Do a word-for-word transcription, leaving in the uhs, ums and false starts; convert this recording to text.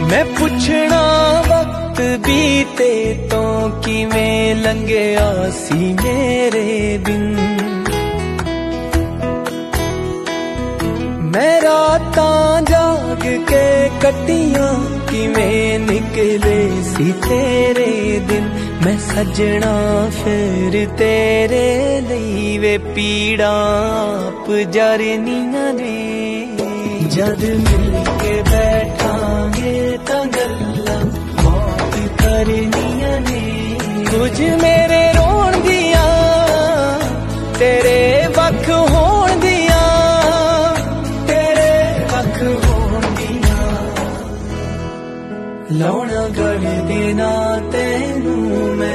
मैं पुछना वक्त बीते तो किवें लंघिया सी मेरे बिन। मैं रातां जाग के कटियां किवें निकले सी तेरे दिन। मैं सजना फिर तेरे लिए वे पीड़ा आप जरनियां ने। जद मिल के बैठांगे तां गल्लां मौत करनियां ने। कुछ मेरे रोण दियां तेरे वख होण दियां, तेरे वख होण दियां। लौना गड़ देना तेनू मैं